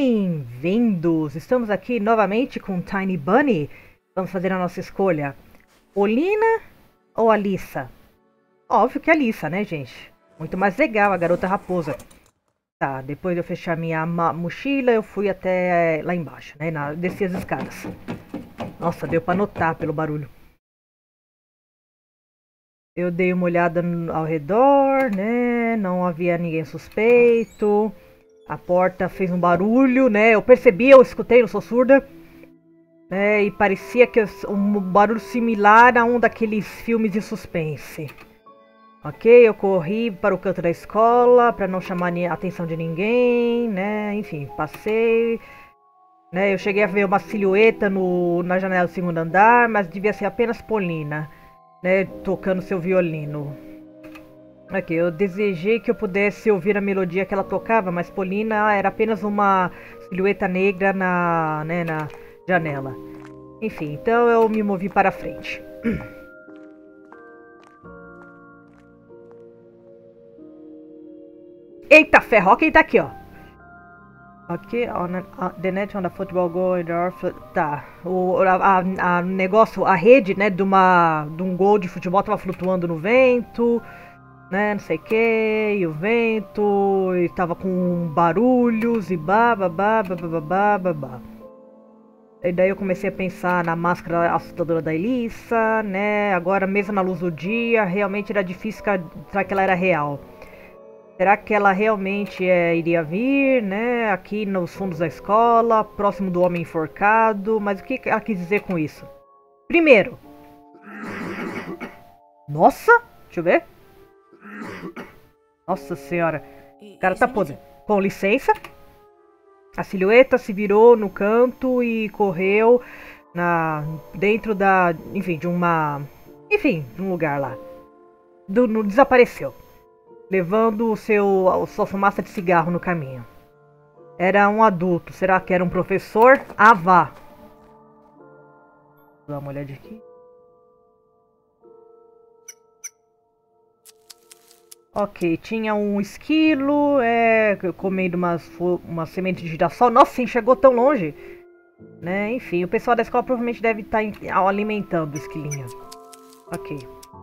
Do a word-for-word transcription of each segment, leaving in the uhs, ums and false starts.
Bem-vindos! Estamos aqui novamente com Tiny Bunny. Vamos fazer a nossa escolha. Olina ou Alissa? Óbvio que Alissa, né, gente? Muito mais legal, a garota raposa. Tá, depois de eu fechar minha mochila, eu fui até lá embaixo, né? Na, desci as escadas. Nossa, deu pra notar pelo barulho. Eu dei uma olhada ao redor, né? Não havia ninguém suspeito. A porta fez um barulho, né? Eu percebi, eu escutei, não sou surda. Né? E parecia que um barulho similar a um daqueles filmes de suspense. Ok, eu corri para o canto da escola para não chamar a atenção de ninguém, né? Enfim, passei. Né? Eu cheguei a ver uma silhueta no, na janela do segundo andar, mas devia ser apenas Polina, né? Tocando seu violino. Ok, eu desejei que eu pudesse ouvir a melodia que ela tocava, mas Polina era apenas uma silhueta negra na, né, na janela. Enfim, então eu me movi para frente. Eita ferro, ó quem tá aqui, ó. Ok, on the net on the football goal, tá. O a, a, a negócio, a rede, né, de uma de um gol de futebol tava flutuando no vento. Né, não sei o que, e o vento, e tava com barulhos, e bababá, bababá, babá. E daí eu comecei a pensar na máscara assustadora da Alissa, né, agora mesmo na luz do dia, realmente era difícil acreditar que ela era real. Será que ela realmente é, iria vir, né, aqui nos fundos da escola, próximo do homem enforcado, mas o que ela quis dizer com isso? Primeiro, nossa, deixa eu ver. Nossa senhora, o cara tá podre. Com licença. A silhueta se virou no canto e correu na dentro da, enfim, de uma, enfim, de um lugar lá. Do, no, desapareceu, levando o seu, a sua fumaça de cigarro no caminho. Era um adulto. Será que era um professor? Ah, vá. Vou dar uma olhada aqui. Ok, tinha um esquilo, é, comendo umas, umas sementes de girassol. Nossa, sim, chegou tão longe. Né? Enfim, o pessoal da escola provavelmente deve estar alimentando o esquilinho. Ok.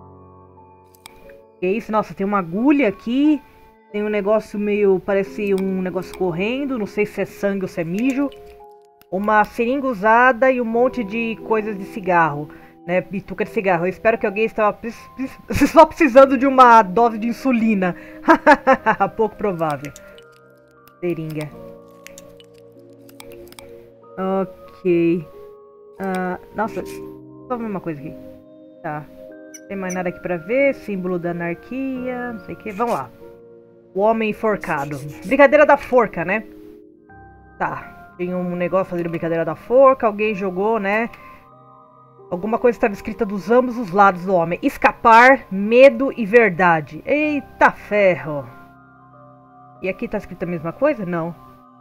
Que isso? Nossa, tem uma agulha aqui. Tem um negócio meio... Parece um negócio correndo. Não sei se é sangue ou se é mijo. Uma seringa usada e um monte de coisas de cigarro. Né, bituca de cigarro. Eu espero que alguém estava só precisando de uma dose de insulina. Pouco provável. Seringa. Ok. Uh, nossa, só ver uma coisa aqui. Tá. Não tem mais nada aqui pra ver. Símbolo da anarquia. Não sei o que. Vamos lá. O homem enforcado. Brincadeira da forca, né? Tá. Tem um negócio fazendo brincadeira da forca. Alguém jogou, né? Alguma coisa estava escrita dos ambos os lados do homem. Escapar, medo e verdade. Eita ferro. E aqui tá escrita a mesma coisa? Não.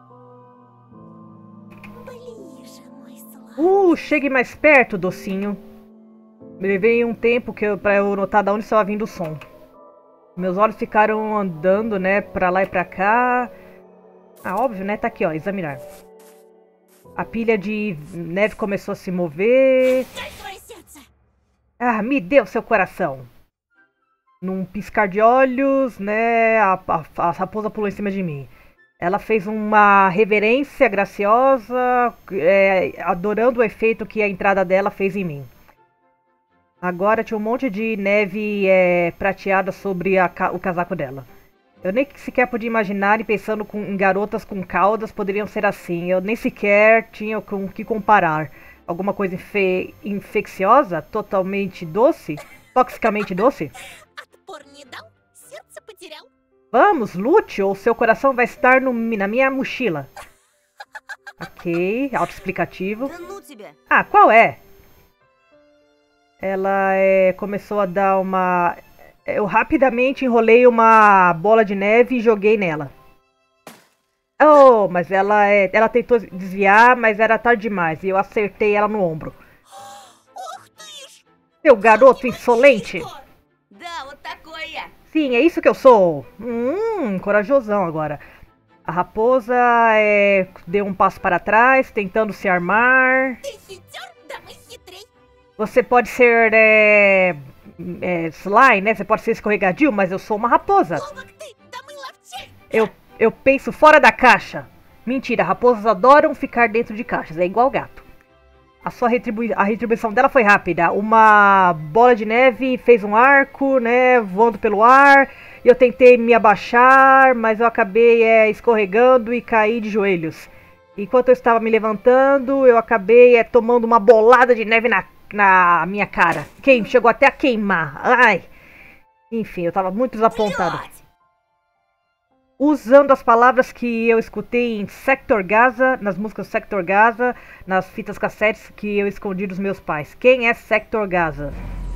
Uh, chegue mais perto, docinho. Me levei um tempo que eu, pra eu notar de onde estava vindo o som. Meus olhos ficaram andando, né, pra lá e pra cá. Ah, óbvio, né? Tá aqui, ó, examinar. A pilha de neve começou a se mover. Ah, me deu seu coração. Num piscar de olhos, né, a, a, a raposa pulou em cima de mim. Ela fez uma reverência graciosa, é, adorando o efeito que a entrada dela fez em mim. Agora tinha um monte de neve é, prateada sobre a, o casaco dela. Eu nem sequer podia imaginar, e pensando com, em garotas com caudas, poderiam ser assim. Eu nem sequer tinha com o que comparar. Alguma coisa infe infecciosa? Totalmente doce? Toxicamente doce? Vamos, lute, ou seu coração vai estar no, na minha mochila. Ok, autoexplicativo. Ah, qual é? Ela é, começou a dar uma... Eu rapidamente enrolei uma bola de neve e joguei nela. Oh, mas ela é, ela tentou desviar, mas era tarde demais e eu acertei ela no ombro. Seu garoto insolente! Sim, é isso que eu sou. Hum, corajosão agora. A raposa é, deu um passo para trás, tentando se armar. Você pode ser é, é, sly, né? Você pode ser escorregadio, mas eu sou uma raposa. Eu, eu penso fora da caixa. Mentira, raposas adoram ficar dentro de caixas, é igual gato. A sua retribui a retribuição dela foi rápida. Uma bola de neve fez um arco, né, voando pelo ar. Eu tentei me abaixar, mas eu acabei é, escorregando e caí de joelhos. Enquanto eu estava me levantando, eu acabei é, tomando uma bolada de neve na, na minha cara. Queim, chegou até a queimar. Ai! Enfim, eu estava muito desapontado. Usando as palavras que eu escutei em Sector Gaza, nas músicas Sector Gaza, nas fitas cassetes que eu escondi dos meus pais. Quem é Sector Gaza?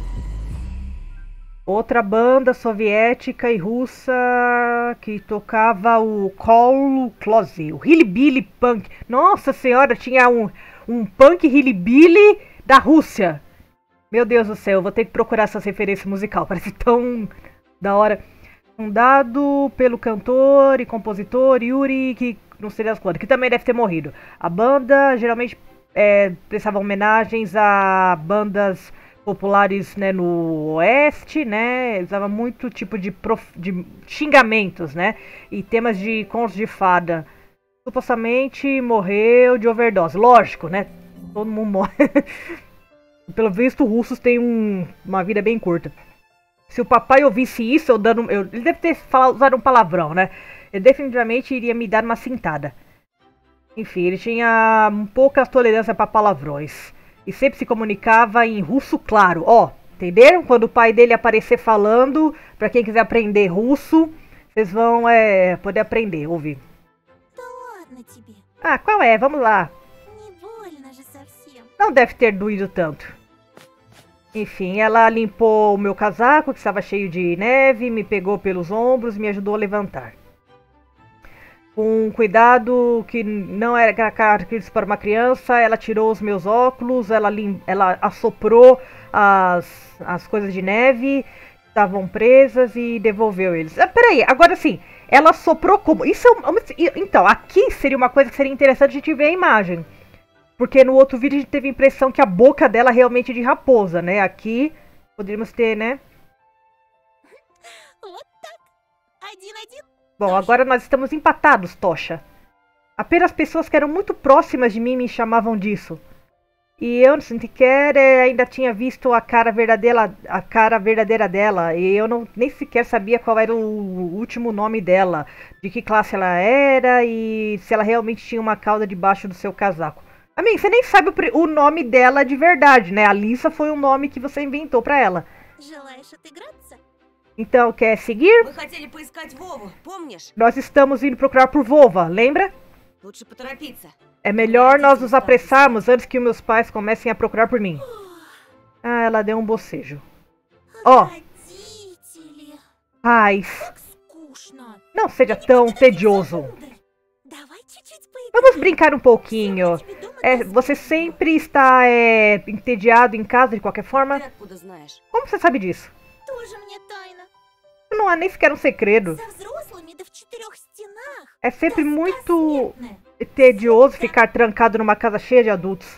Outra banda soviética e russa que tocava o Call Close, o Hillbilly Punk. Nossa senhora, tinha um, um punk Hillbilly da Rússia. Meu Deus do céu, eu vou ter que procurar essas referências musicais, parece tão da hora. Fundado pelo cantor e compositor Yuri, que não sei das quantas, que também deve ter morrido. A banda geralmente é, prestava homenagens a bandas populares, né, no oeste, né, usava muito tipo de, prof... de xingamentos, né, e temas de contos de fada. Supostamente morreu de overdose, lógico, né, todo mundo morre. Pelo visto, russos têm um... uma vida bem curta. Se o papai ouvisse isso, eu dando, eu, ele deve ter falado, usado um palavrão, né? Ele definitivamente iria me dar uma cintada. Enfim, ele tinha pouca tolerância para palavrões. E sempre se comunicava em russo claro. Ó, entenderam? Quando o pai dele aparecer falando, para quem quiser aprender russo, vocês vão é, poder aprender, ouvir. Ah, qual é? Vamos lá. Não deve ter doído tanto. Enfim, ela limpou o meu casaco, que estava cheio de neve, me pegou pelos ombros e me ajudou a levantar. Com um cuidado que não era característico para uma criança, ela tirou os meus óculos, ela, lim... ela assoprou as... as coisas de neve que estavam presas e devolveu eles. Ah, peraí, agora sim, ela assoprou como? Isso é... Então, aqui seria uma coisa que seria interessante a gente ver a imagem. Porque no outro vídeo a gente teve a impressão que a boca dela realmente é de raposa, né? Aqui poderíamos ter, né? Bom, agora nós estamos empatados, Tocha. Apenas pessoas que eram muito próximas de mim me chamavam disso. E eu sequer é, ainda tinha visto a cara verdadeira, a cara verdadeira dela. E eu não, nem sequer sabia qual era o último nome dela. De que classe ela era e se ela realmente tinha uma cauda debaixo do seu casaco. Amigo, você nem sabe o, o nome dela de verdade, né? A Lisa foi um nome que você inventou pra ela. Então, quer seguir? Nós estamos indo procurar por Vova, lembra? É melhor nós nos apressarmos antes que meus pais comecem a procurar por mim. Ah, ela deu um bocejo. Ó. Oh. Pais. Não seja tão tedioso. Vamos brincar um pouquinho. É, você sempre está é, entediado em casa de qualquer forma? Como você sabe disso? Não há nem sequer um segredo. É sempre muito tedioso ficar trancado numa casa cheia de adultos.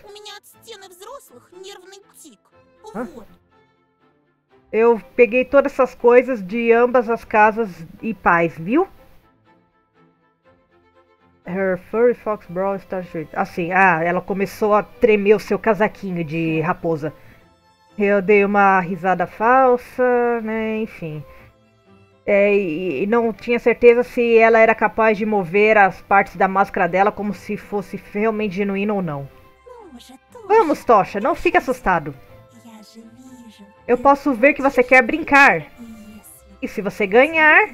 Hã? Eu peguei todas essas coisas de ambas as casas e pais, viu? Her furry fox brawl started. Assim, ah, ela começou a tremer o seu casaquinho de raposa. Eu dei uma risada falsa, né, enfim. É, e, e não tinha certeza se ela era capaz de mover as partes da máscara dela como se fosse realmente genuína ou não. Vamos, Tocha, não fique assustado. Eu posso ver que você quer brincar. E se você ganhar...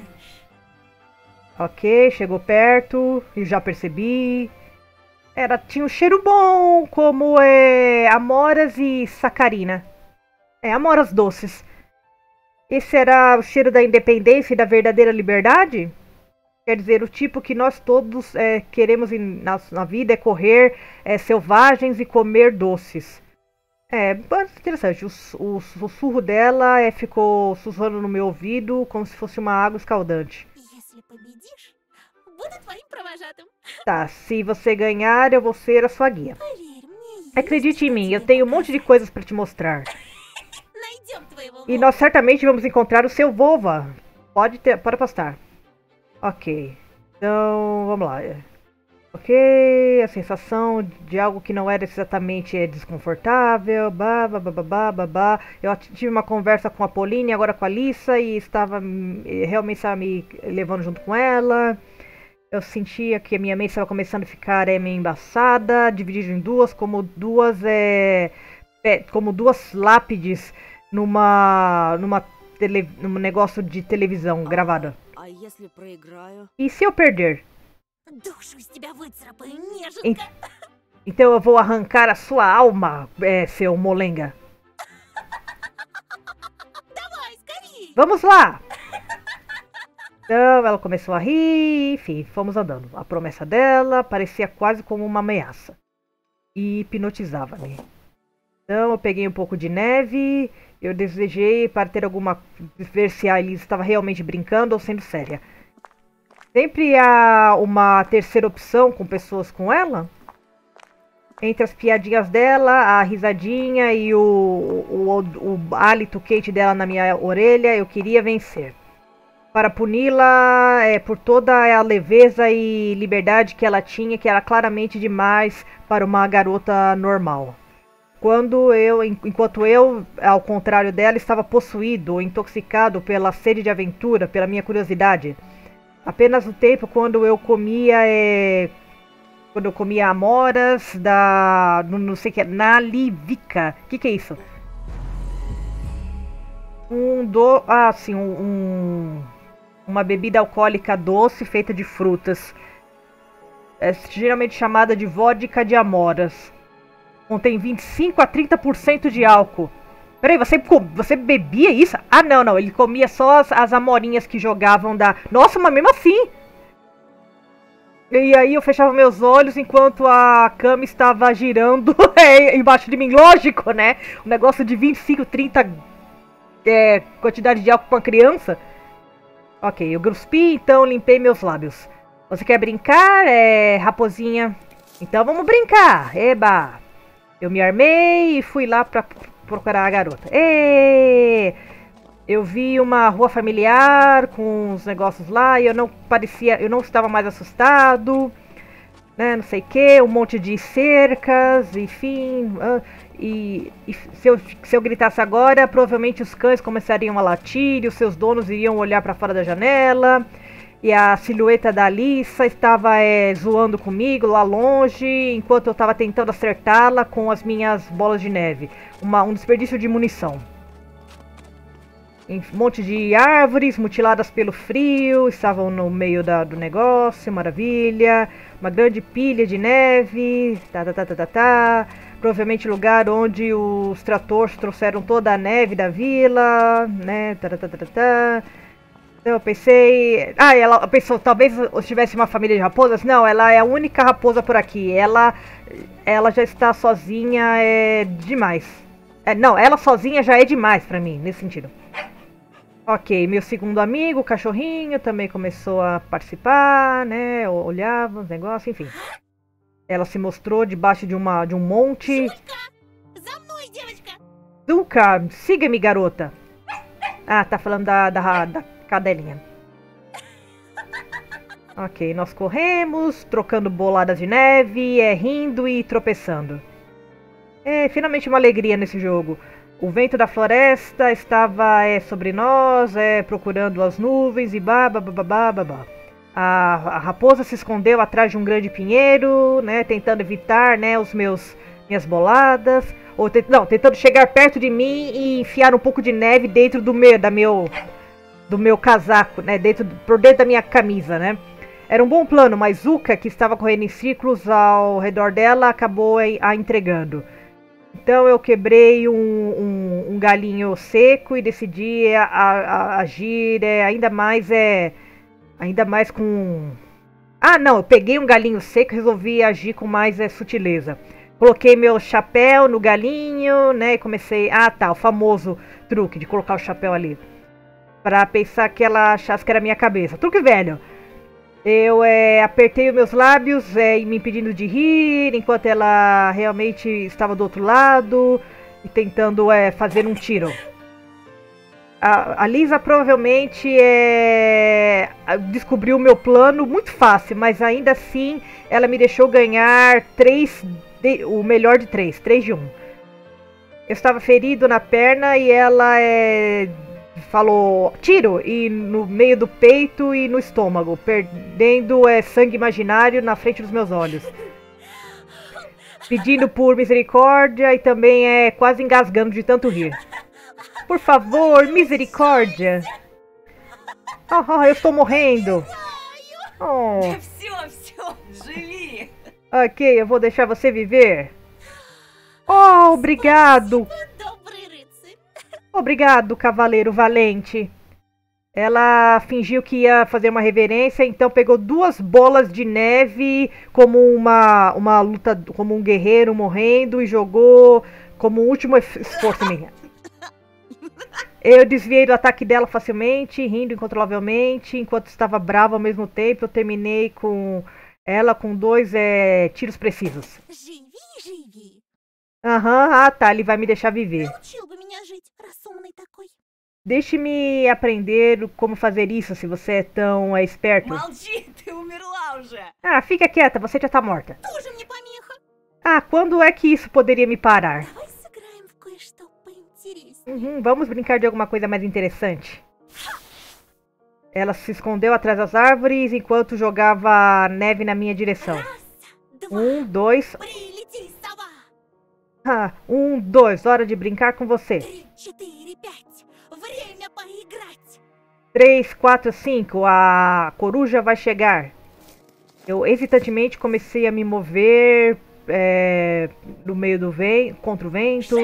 Ok, chegou perto, e já percebi. Era, tinha um cheiro bom, como é, amoras e sacarina. É, amoras doces. Esse era o cheiro da independência e da verdadeira liberdade? Quer dizer, o tipo que nós todos é, queremos em, na, na vida é correr é, selvagens e comer doces. É, interessante. O, o sussurro dela é, ficou sussurrando no meu ouvido como se fosse uma água escaldante. Tá, se você ganhar, eu vou ser a sua guia. Acredite em mim, eu tenho um monte de coisas pra te mostrar. E nós certamente vamos encontrar o seu Vova. Pode, ter, pode apostar. Ok. Então, vamos lá. Ok, a sensação de algo que não era exatamente desconfortável. Bah, bah, bah, bah, bah, bah. Eu tive uma conversa com a Pauline, agora com a Lisa, e estava realmente estava me levando junto com ela. Eu sentia que a minha mente estava começando a ficar é, meio embaçada, dividida em duas, como duas é, é, como duas lápides numa numa tele, num negócio de televisão gravada. E se eu perder? Ent então eu vou arrancar a sua alma, é, seu molenga. Vamos lá! Então ela começou a rir, enfim, fomos andando. A promessa dela parecia quase como uma ameaça. E hipnotizava-me. Então eu peguei um pouco de neve, eu desejei para ter alguma... ver se a Elise estava realmente brincando ou sendo séria. Sempre há uma terceira opção com pessoas com ela. Entre as piadinhas dela, a risadinha e o, o, o, o hálito quente dela na minha orelha, eu queria vencer. Para puni-la é, por toda a leveza e liberdade que ela tinha, que era claramente demais para uma garota normal. Quando eu, enquanto eu, ao contrário dela, estava possuído ou intoxicado pela sede de aventura, pela minha curiosidade. Apenas o tempo quando eu comia, é, quando eu comia amoras da, não, não sei o que é, Nalivica. O que que é isso? Um do, ah, sim, um, um, uma bebida alcoólica doce feita de frutas. É geralmente chamada de vodka de amoras. Contém vinte e cinco a trinta por cento de álcool. Peraí, você, você bebia isso? Ah, não, não. Ele comia só as, as amorinhas que jogavam da... Nossa, mas mesmo assim. E aí eu fechava meus olhos enquanto a cama estava girando embaixo de mim. Lógico, né? Um negócio de vinte e cinco, trinta é, quantidade de álcool com a criança. Ok, eu gruspi, então limpei meus lábios. Você quer brincar, é, raposinha? Então vamos brincar. Eba! Eu me armei e fui lá pra... procurar a garota. E eu vi uma rua familiar com uns negócios lá e eu não parecia, eu não estava mais assustado, né? Não sei o que, um monte de cercas, enfim. Uh, e, e se, eu, se eu gritasse agora, provavelmente os cães começariam a latir e os seus donos iriam olhar para fora da janela. E a silhueta da Lisa estava é, zoando comigo lá longe, enquanto eu estava tentando acertá-la com as minhas bolas de neve. Uma, um desperdício de munição. Um monte de árvores mutiladas pelo frio, estavam no meio da, do negócio, maravilha. Uma grande pilha de neve, tá, tá, tá, tá, tá, tá. Provavelmente lugar onde os tratores trouxeram toda a neve da vila, né, tá, tá, tá, tá, tá. Eu pensei... Ah, ela pensou, talvez eu tivesse uma família de raposas. Não, ela é a única raposa por aqui. Ela, ela já está sozinha, é demais. É, não, ela sozinha já é demais pra mim, nesse sentido. Ok, meu segundo amigo, o cachorrinho, também começou a participar, né? Olhava os negócios, enfim. Ela se mostrou debaixo de, uma, de um monte. Zuka, siga-me, garota. Ah, tá falando da... da, da cadelinha. Ok, nós corremos, trocando boladas de neve, é, rindo e tropeçando. É finalmente uma alegria nesse jogo. O vento da floresta estava é, sobre nós, é, procurando as nuvens e babá. A, a raposa se escondeu atrás de um grande pinheiro, né, tentando evitar, né, os meus minhas boladas, ou te, não, tentando chegar perto de mim e enfiar um pouco de neve dentro do meu, da meu do meu casaco, né, dentro, por dentro da minha camisa, né. Era um bom plano, mas Zuka, que estava correndo em círculos ao redor dela, acabou a entregando. Então eu quebrei um, um, um galinho seco e decidi a, a, agir é, ainda mais, é, ainda mais com... Ah, não, eu peguei um galinho seco e resolvi agir com mais é, sutileza. Coloquei meu chapéu no galinho, né, e comecei... Ah, tá, o famoso truque de colocar o chapéu ali. Pra pensar que ela achasse que era minha cabeça. Truque velho. Eu é, apertei os meus lábios, é, me impedindo de rir, enquanto ela realmente estava do outro lado e tentando é, fazer um tiro. A, a Lisa provavelmente é, descobriu o meu plano muito fácil, mas ainda assim ela me deixou ganhar três, de, o melhor de três, três de um. Eu estava ferido na perna e ela é, falou tiro e no meio do peito e no estômago, perdendo é, sangue imaginário na frente dos meus olhos. Pedindo por misericórdia e também é quase engasgando de tanto rir. Por favor, misericórdia. Oh, oh, eu estou morrendo. Oh. Ok, eu vou deixar você viver. Oh, obrigado. Obrigado, cavaleiro valente. Ela fingiu que ia fazer uma reverência, então pegou duas bolas de neve como uma, uma luta, como um guerreiro morrendo e jogou como um último esforço minha. Eu desviei do ataque dela facilmente, rindo incontrolavelmente, enquanto estava bravo ao mesmo tempo. Eu terminei com ela com dois é, tiros precisos. Aham, uhum, ah tá, ele vai me deixar viver. Deixe-me aprender como fazer isso, se você é tão é, esperto. Ah, fica quieta, você já tá morta. Ah, quando é que isso poderia me parar? Uhum, vamos brincar de alguma coisa mais interessante. Ela se escondeu atrás das árvores enquanto jogava neve na minha direção. Um, dois... Ah, um, dois, hora de brincar com você. Três, quatro, cinco, a coruja vai chegar. Eu hesitantemente comecei a me mover é, no meio do vento, contra o vento.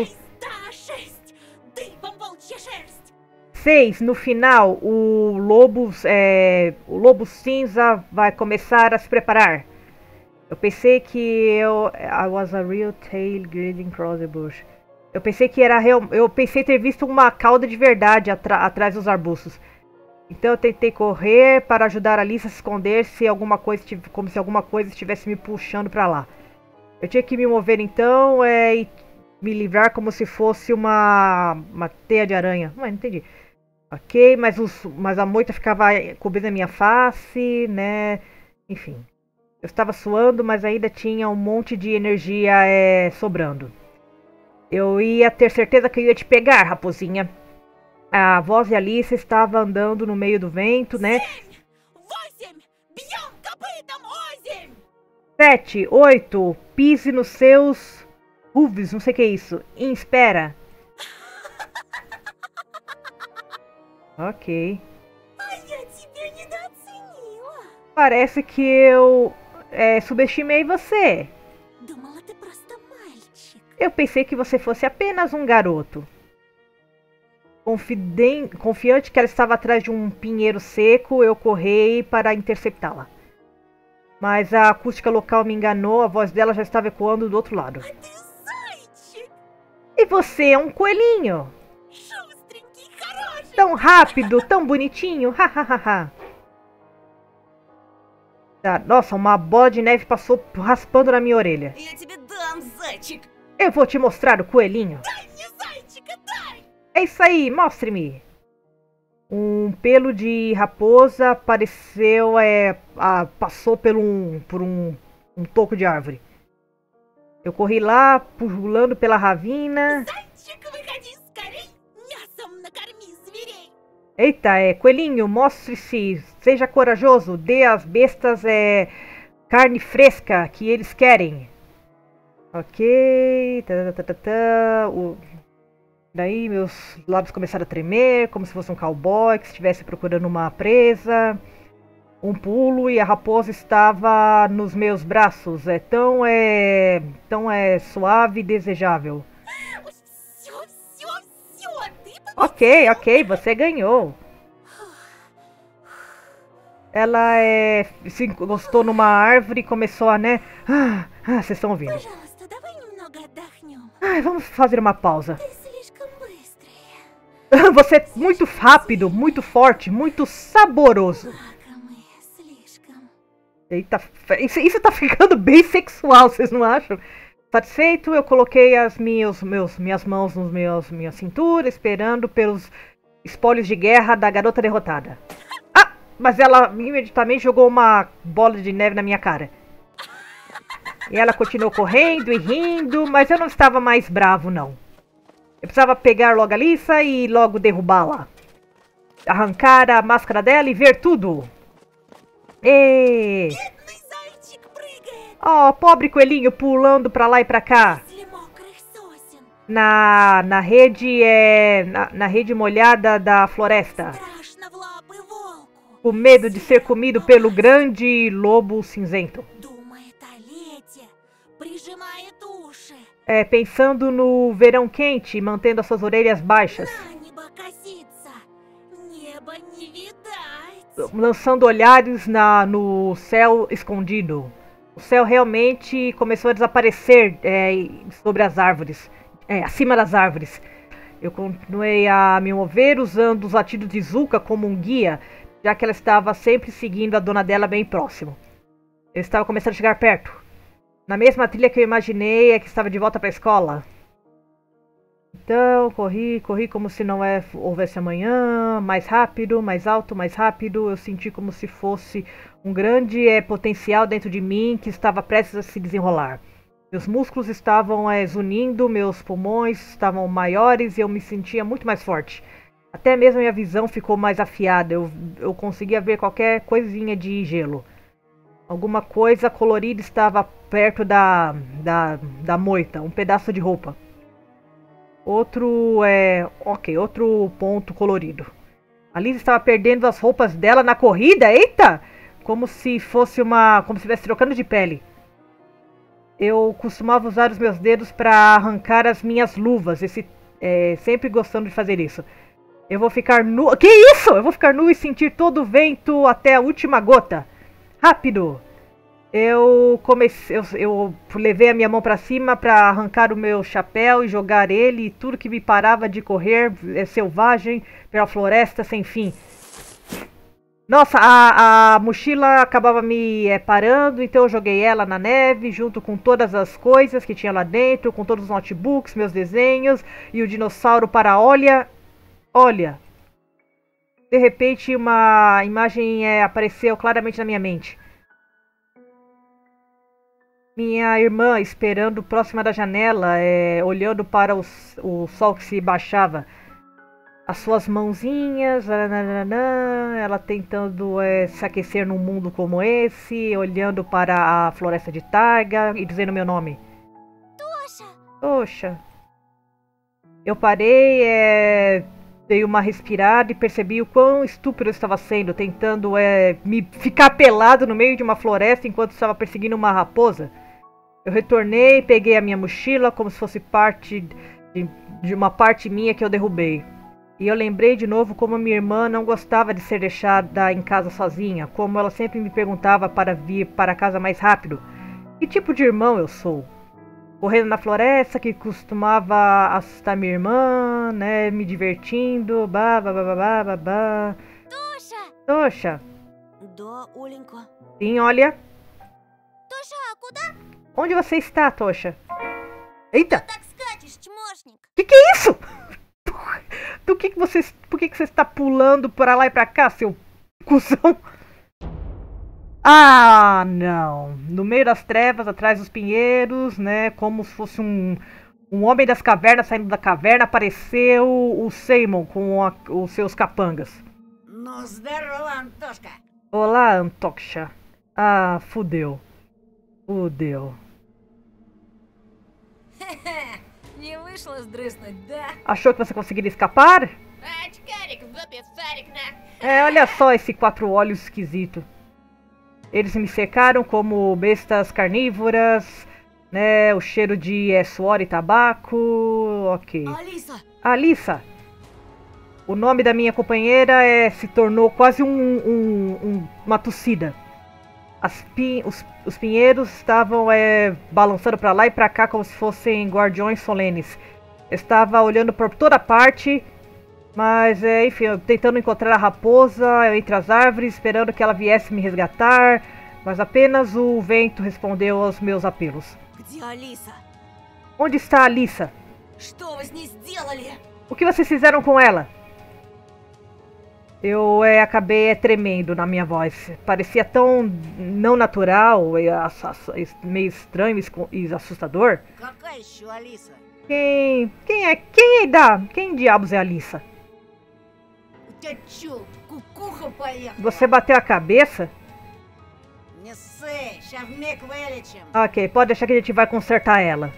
Seis, no final, o lobo, é, o lobo cinza vai começar a se preparar. Eu pensei que eu... I was a real tail grilling across the bush. Eu pensei que era real... Eu pensei ter visto uma cauda de verdade atrás dos arbustos. Então eu tentei correr para ajudar a Lisa a se esconder se alguma coisa, como se alguma coisa estivesse me puxando para lá. Eu tinha que me mover então é, e me livrar como se fosse uma, uma teia de aranha. Não, não entendi. Ok, mas, os, mas a moita ficava cobrindo a minha face, né? Enfim. Eu estava suando, mas ainda tinha um monte de energia é, sobrando. Eu ia ter certeza que eu ia te pegar, raposinha. A voz de Alice estava andando no meio do vento, né? Sete, oito, pise nos seus hooves, não sei o que é isso. E espera. Ok. Parece que eu é, subestimei você. Eu pensei que você fosse apenas um garoto. Confiden... Confiante que ela estava atrás de um pinheiro seco, eu corri para interceptá-la. Mas a acústica local me enganou, a voz dela já estava ecoando do outro lado. E você é um coelhinho! Tão rápido, tão bonitinho, hahaha. Ah, nossa, uma bola de neve passou raspando na minha orelha. Eu vou te mostrar o coelhinho. É isso aí, mostre-me. Um pelo de raposa apareceu, é, a, passou por, um, por um, um toco de árvore. Eu corri lá, pulando pela ravina. Eita, é, coelhinho, mostre-se, seja corajoso, dê às bestas é, carne fresca que eles querem. Ok, tá, tá, tá, tá. O... Daí meus lábios começaram a tremer, como se fosse um cowboy que estivesse procurando uma presa. Um pulo e a raposa estava nos meus braços. É tão é tão é suave e desejável. Ok, ok, você ganhou. Ela é, se encostou numa árvore e começou a, né? Ah, ah, vocês estão ouvindo. Ah, vamos fazer uma pausa. Você é muito rápido, muito forte, muito saboroso. Eita, isso, isso tá ficando bem sexual, vocês não acham? Satisfeito, eu coloquei as minhas, meus, minhas mãos nos meus minha cintura, esperando pelos espólios de guerra da garota derrotada. Ah, mas ela imediatamente jogou uma bola de neve na minha cara. E ela continuou correndo e rindo, mas eu não estava mais bravo, não. Eu precisava pegar logo a Alissa e logo derrubá-la. Arrancar a máscara dela e ver tudo. E... oh, pobre coelhinho pulando pra lá e pra cá. Na, na rede é... Na, na rede molhada da floresta. Com medo de ser comido pelo grande lobo cinzento. É, pensando no verão quente, mantendo as suas orelhas baixas. Lançando olhares na, no céu escondido. O céu realmente começou a desaparecer é, sobre as árvores. É, acima das árvores. Eu continuei a me mover usando os latidos de Zuka como um guia, já que ela estava sempre seguindo a dona dela bem próximo. Eu estava começando a chegar perto. Na mesma trilha que eu imaginei, é que estava de volta para a escola. Então, corri, corri como se não é, houvesse amanhã, mais rápido, mais alto, mais rápido. Eu senti como se fosse um grande é, potencial dentro de mim que estava prestes a se desenrolar. Meus músculos estavam é, zunindo, meus pulmões estavam maiores e eu me sentia muito mais forte. Até mesmo minha visão ficou mais afiada, eu, eu conseguia ver qualquer coisinha de gelo. Alguma coisa colorida estava perto da, da, da moita, um pedaço de roupa. Outro, é... ok, outro ponto colorido. A Liz estava perdendo as roupas dela na corrida, eita! Como se fosse uma... como se estivesse trocando de pele. Eu costumava usar os meus dedos para arrancar as minhas luvas, esse, é, sempre gostando de fazer isso. Eu vou ficar nu... Que isso? Eu vou ficar nu e sentir todo o vento até a última gota. Rápido! Eu comecei, eu, eu levei a minha mão para cima para arrancar o meu chapéu e jogar ele, e tudo que me parava de correr é selvagem pela floresta sem fim. Nossa, a, a mochila acabava me é, parando, então eu joguei ela na neve junto com todas as coisas que tinha lá dentro, com todos os notebooks, meus desenhos e o dinossauro para olha, olha. De repente uma imagem é, apareceu claramente na minha mente. Minha irmã esperando próxima da janela, é, olhando para o, o sol que se baixava. As suas mãozinhas, ela tentando é, se aquecer num mundo como esse, olhando para a floresta de Targa e dizendo meu nome. Tosha! Tosha. Eu parei, é, dei uma respirada e percebi o quão estúpido eu estava sendo, tentando é, me ficar pelado no meio de uma floresta enquanto estava perseguindo uma raposa. Eu retornei, peguei a minha mochila como se fosse parte de, de uma parte minha que eu derrubei. E eu lembrei de novo como minha irmã não gostava de ser deixada em casa sozinha, como ela sempre me perguntava para vir para casa mais rápido. Que tipo de irmão eu sou? Correndo na floresta, que costumava assustar minha irmã, né, me divertindo, ba ba ba ba ba ba. Tosha! Tosha! Sim, olha. Tosha, kuda? Onde você está, Tosha? Eita! Que que é isso? Do que que você, por que que você está pulando para lá e para cá, seu cuzão? Ah, não. No meio das trevas, atrás dos pinheiros, né, como se fosse um, um homem das cavernas saindo da caverna, apareceu o Seimon com a, os seus capangas. Olá, Antoksha. Ah, fudeu. Fudeu. Achou que você conseguiria escapar? É, olha só esse quatro olhos esquisito. Eles me cercaram como bestas carnívoras, né? O cheiro de é, suor e tabaco. Ok. Alissa. Alissa. O nome da minha companheira é, se tornou quase um, um, um, uma tossida. As pin, os, os pinheiros estavam é, balançando para lá e para cá como se fossem guardiões solenes. Eu estava olhando por toda parte, mas é, enfim, tentando encontrar a raposa entre as árvores, esperando que ela viesse me resgatar. mas apenas o vento respondeu aos meus apelos. Где Алиса? Onde está a Alissa? Что вы с ней сделали? O que vocês fizeram com ela? Eu é, acabei é, tremendo na minha voz. Parecia tão não natural, e, ass- ass- meio estranho esco- e assustador. Какая еще Алиса? Quem. Quem é. Quem é da. Quem diabos é a Alissa? У тебя чё, кукуха поехала? Você bateu a cabeça? Не ссы, ща вмиг вылечим. Ok, pode deixar que a gente vai consertar ela.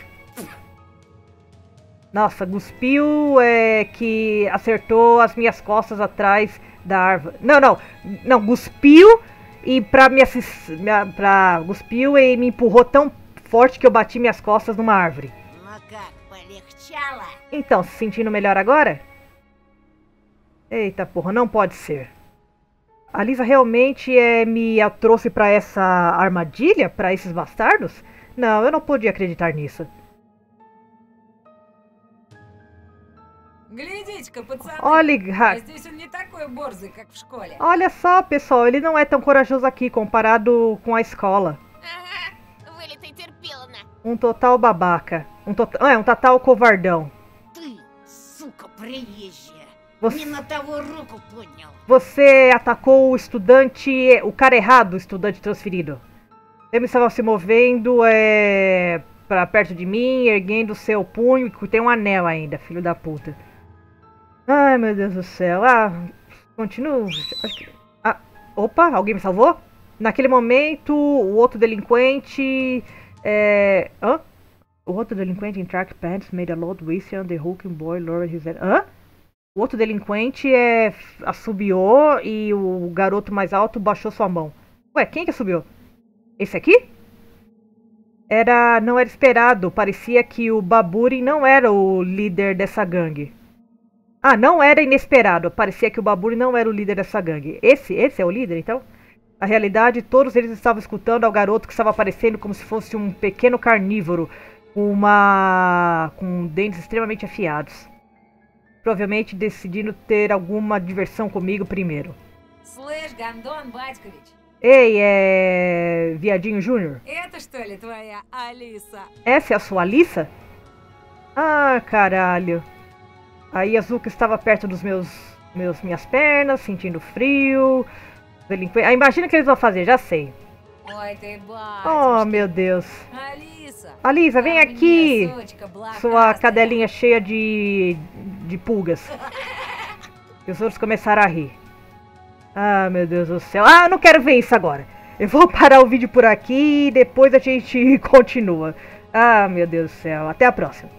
Nossa, cuspiu é, que acertou as minhas costas atrás da árvore. Não, não, não, cuspiu e pra me assistir. Pra, cuspiu e me empurrou tão forte que eu bati minhas costas numa árvore. Ну как, полегчало? Então, se sentindo melhor agora? Eita porra, não pode ser. A Lisa realmente é, me trouxe pra essa armadilha? Pra esses bastardos? Não, eu não podia acreditar nisso. Глядите-ка, пацаны, Olha, а здесь он не такой борзый, как в школе. olha só, pessoal, ele não é tão corajoso aqui comparado com a escola. Ага, вылитый терпиловна. Um total babaca. Um total, é, um total covardão. Ты, сука, приезжая. Você, Не на того руку поднял. você atacou o estudante, o cara errado, o estudante transferido. Ele estava se movendo é, para perto de mim, erguendo seu punho, que tem um anel ainda, filho da puta. Ai, meu Deus do céu. Ah, continuo. Acho que... Ah, opa, alguém me salvou? Naquele momento, o outro delinquente... É... Hã? O outro delinquente em track pants made a load whistle on the hooking boy lowered his head. Hã? O outro delinquente é... assobiou e o garoto mais alto baixou sua mão. Ué, quem que assobiou? Esse aqui? Era... não era esperado. Parecia que o Baburi não era o líder dessa gangue. Ah, não era inesperado. Parecia que o Baburi não era o líder dessa gangue. Esse, esse é o líder, então? Na realidade, todos eles estavam escutando ao garoto que estava aparecendo como se fosse um pequeno carnívoro com uma... com dentes extremamente afiados. Provavelmente decidindo ter alguma diversão comigo primeiro. Слышь, Гондон Батькович, Ei, é... Viadinho Júnior? это что ли твоя Алиса? Essa é a sua Alissa? Ah, caralho. Aí a Zuka estava perto dos meus, meus minhas pernas, sentindo frio. Delinqu... Ah, imagina o que eles vão fazer, já sei. Ой, ты Oh, батюшки. meu Deus. Алиса, Alisa, vem ко мне, aqui, сучка sua блохастая. cadelinha cheia de, de pulgas. E os outros começaram a rir. Ah, meu Deus do céu. Ah, eu não quero ver isso agora. Eu vou parar o vídeo por aqui e depois a gente continua. Ah, meu Deus do céu. Até a próxima.